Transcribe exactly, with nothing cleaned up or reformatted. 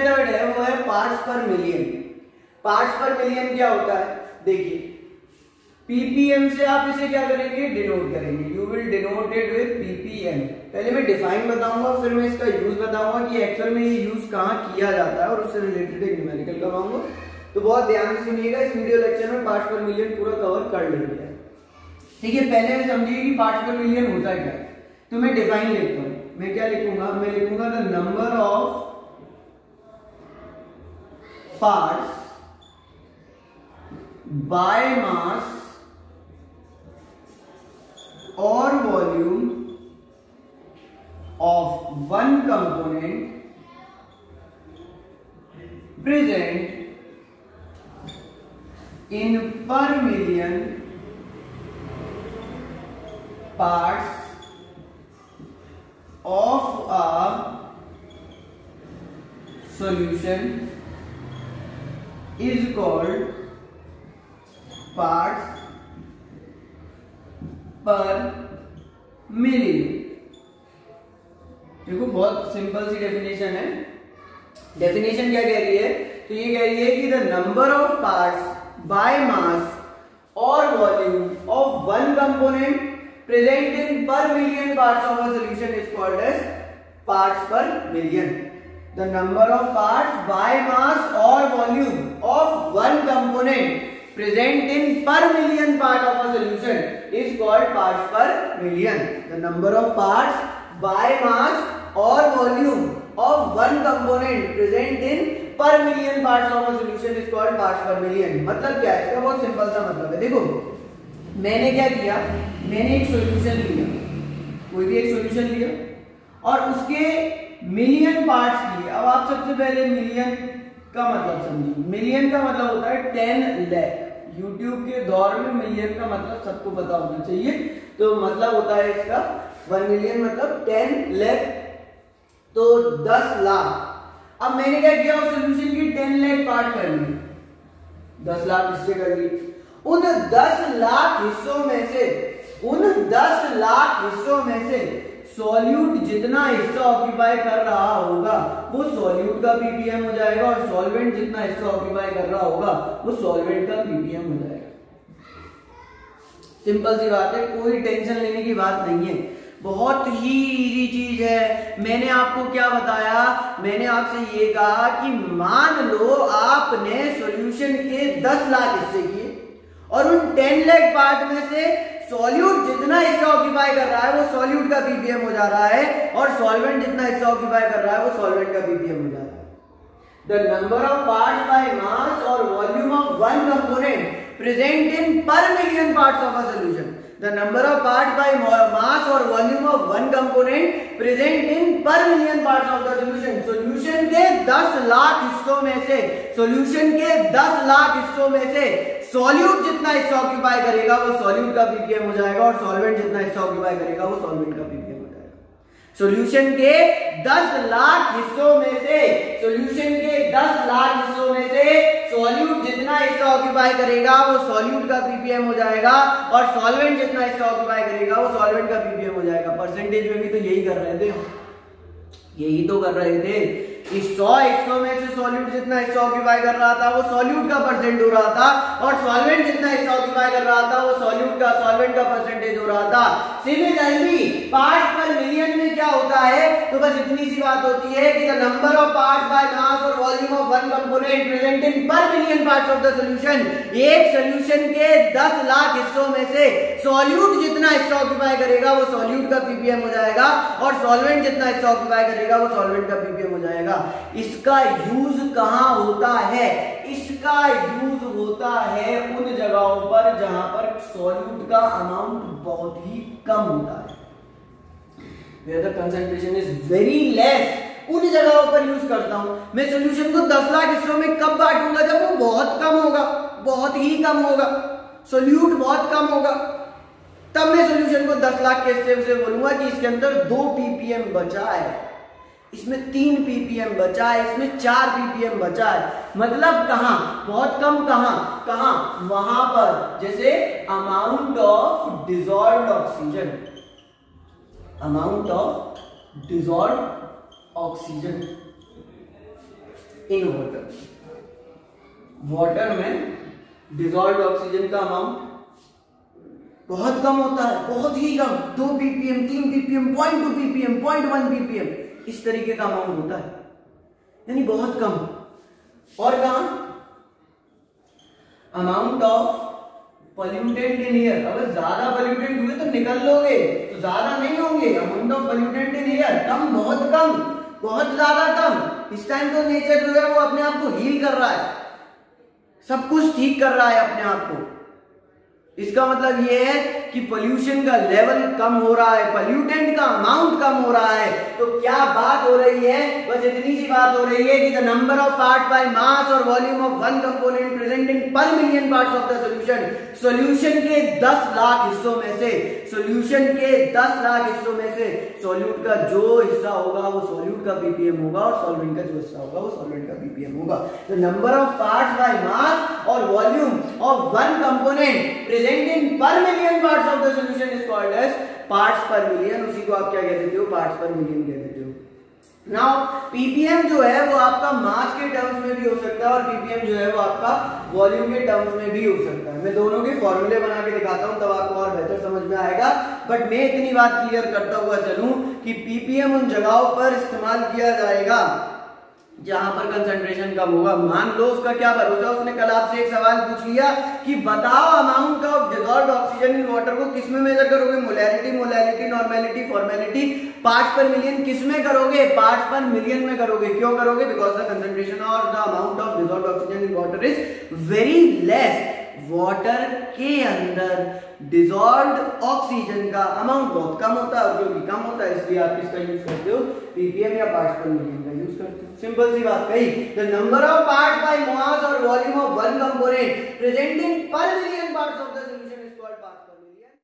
Method है वो है parts per million. Parts per million क्या होता है, देखिए पीपीएम से आप इसे क्या करेंगे, डिनोट करेंगे। You will denote it with PPM. पहले मैं डिफाइन बताऊंगा, फिर मैं इसका यूज बताऊंगा कि एक्चुअल में ये यूज कहाँ किया जाता है और उससे रिलेटेड एक न्यूमेरिकल करवाऊंगा। तो बहुत ध्यान से सुनिएगा, इस वीडियो लेक्चर में पार्ट्स पर मिलियन पूरा कवर कर लेंगे। ठीक है, पहले मैं समझिए कि पार्ट्स पर मिलियन होता है क्या। तो मैं डिफाइन लिखता हूं, मैं क्या लिखूंगा, मैं लिखूंगा the number of parts by mass और volume of one component present in per million parts of a solution is called parts per million। देखो बहुत सिंपल सी डेफिनेशन है। डेफिनेशन क्या कह रही है, तो ये कह रही है कि the number of parts by mass और volume of one component present in per million parts of a solution is called as parts per million। The number of parts by mass or volume of one component present in per million part of a solution is called parts per million। The number of parts by mass or volume of one component present in per million parts of a solution is called parts per million। मतलब क्या है, इसका बहुत simple सा मतलब है। देखो मैंने क्या किया, मैंने एक सॉल्यूशन लिया, कोई भी एक सॉल्यूशन लिया और उसके मिलियन पार्ट्स लिए। अब आप सबसे पहले मिलियन का मतलब समझिए। मिलियन का मतलब होता है टेन लाख। यूट्यूब के दौर में मिलियन का मतलब सबको पता होना चाहिए। तो मतलब होता है इसका वन मिलियन मतलब टेन लाख, तो दस लाख। अब मैंने क्या किया, उस सॉल्यूशन की टेन लाख पार्ट कर लिए, दस लाख हिस्से कर लिए। उन दस लाख हिस्सों में से उन दस लाख हिस्सों में से सॉल्यूट जितना हिस्सा ऑक्यूपाई कर रहा होगा वो सॉल्यूट का पीपीएम हो जाएगा और सॉल्वेंट जितना हिस्सा ऑक्यूपाई कर रहा होगा वो सॉल्वेंट का पीपीएम हो जाएगा। सिंपल सी बात है, कोई टेंशन लेने की बात नहीं है, बहुत ही इजी चीज है। मैंने आपको क्या बताया, मैंने आपसे ये कहा कि मान लो आपने सॉल्यूशन के दस लाख हिस्से किए और उन टेन लाख पार्ट में से सॉल्यूट जितना हिस्सा ऑक्यूपाई कर रहा है वो सॉल्यूट का पीपीएम हो जा रहा है और सॉल्वेंट जितना हिस्सा ऑक्यूपाई कर रहा है वो सॉल्वेंट का पीपीएम हो जा रहा है। The number of parts by mass और volume of one component present in per million parts of a solution. The number of parts by mass or volume of one component present in per million parts of the solution। Solution के दस लाख हिस्सों में से solution के दस लाख हिस्सों में से सॉल्यूट जितना हिस्सा ऑक्यूपाई करेगा वो सॉल्यूट का पीपीएम हो जाएगा और सॉल्वेंट जितना हिस्सा ऑक्यूपाई करेगा वो सॉल्वेंट का पीपीएम हो जाएगा। सॉल्यूशन के दस लाख हिस्सों में से सॉल्यूशन के दस लाख हिस्सों में से सॉल्यूट जितना हिस्सा ऑक्यूपाई करेगा वो सॉल्यूट का पीपीएम हो जाएगा और सॉल्वेंट जितना हिस्सा ऑक्यूपाई करेगा वो सॉल्वेंट का पीपीएम हो जाएगा। परसेंटेज में भी तो यही कर रहे थे, यही तो कर रहे थे। इस सौ हिस्सों में से सॉल्यूट जितना हिस्सा ऑक्यूपाई कर रहा था वो सॉल्यूट का परसेंट हो रहा था और सॉल्वेंट जितना हिस्सा ऑक्यूपाई कर रहा था वो सॉल्यूट का सॉल्वेंट का परसेंटेज हो रहा था। सिमिलरली पार्ट्स पर मिलियन में क्या होता है, तो बस इतनी सी बात होती है कि the number of parts by mass और volume of one component present in per million parts of the solution. एक सॉल्यूशन के दस लाख हिस्सों में से सॉल्यूट जितना हिस्सा ऑक्यूपाई करेगा वो सॉल्यूट का पीपीएम हो जाएगा और सॉल्वेंट जितना हिस्सा ऑक्यूपाई करेगा वो सॉल्वेंट का पीपीएम हो जाएगा। इसका यूज कहां होता है, इसका यूज होता है उन जगहों पर जहां पर सॉल्यूट का अमाउंट बहुत ही कम होता है, where the concentration is very less। उन जगहों पर यूज करता हूं मैं। सॉल्यूशन को दस लाख हिस्सों में कब बांटूंगा, जब वो बहुत कम होगा, बहुत ही कम होगा, सॉल्यूट बहुत कम होगा, तब मैं सॉल्यूशन को दस लाख के हिस्से से बोलूंगा कि इसके अंदर दो पीपीएम बचा है, इसमें तीन पीपीएम बचा है, इसमें चार पीपीएम बचा है। मतलब कहां बहुत कम, कहां कहां वहां पर जैसे amount of dissolved oxygen, amount of dissolved oxygen in water, water में डिजॉल्व ऑक्सीजन का अमाउंट बहुत कम होता है, बहुत ही कम, दो पीपीएम, तीन PPM, point two PPM, point one PPM, इस तरीके का अमाउंट होता है, यानी बहुत कम। और कहा amount of pollutant in air, अगर ज्यादा पॉल्यूटेंट हुए तो निकल लोगे, तो ज्यादा नहीं होंगे। Amount of pollutant in air कम, बहुत कम, बहुत ज्यादा कम। इस टाइम तो नेचर जो है वो अपने आप को हील कर रहा है, सब कुछ ठीक कर रहा है अपने आप को। इसका मतलब ये है कि पोल्यूशन का लेवल कम हो रहा है, पोल्यूटेंट का अमाउंट कम हो रहा है। तो क्या बात हो रही है, बस इतनी सी बात हो रही है कि the number of part by mass और volume of one component present in per million parts of the solution, solution के दस लाख हिस्सों में से, सॉल्यूशन के दस लाख हिस्सों में से सॉल्यूट का जो हिस्सा होगा वो सॉल्यूट का पीपीएम होगा, और सॉल्वेंट का जो हिस्सा होगा वो सॉल्वेंट का पीपीएम होगा। The number of parts by mass और volume of one component present in per million parts of the solution is called as parts per million. उसी को आप क्या कह देते हो, पार्ट्स पर मिलियन कह देते हो। नाउ पीपीएम जो है वो आपका मास के टर्म्स में भी हो सकता है, और पीपीएम जो है वो आपका वॉल्यूम के टर्म्स में भी हो सकता है। मैं दोनों के फॉर्मूले बना के दिखाता हूं, तब आपको और बेहतर समझ में आएगा। बट मैं इतनी बात क्लियर करता हुआ चलूं कि पीपीएम उन जगहों पर इस्तेमाल किया जाएगा जहां पर कंसंट्रेशन कम होगा। मान लो उसका क्या भरोसा, उसने कल आपसे एक सवाल पूछ लिया कि बताओ amount of dissolved oxygen in water को किस में मेजर करोगे, molarity, molality, normality, formality, parts per million किस में करोगे, पार्ट्स पर मिलियन में करोगे। क्यों करोगे, बिकॉज द कंसंट्रेशन और the amount of dissolved oxygen in water is very less. Water के अंदर डिसॉल्व्ड ऑक्सीजन का अमाउंट बहुत कम होता है, और क्योंकि कम होता है इसलिए आप इसका यूज करते हो पीपीएम या पार्ट्स पर मिलियन का यूज करते हो। सिंपल सी बात कही। The number of parts by mass और volume of one component present in per million parts of the solution is called parts per million.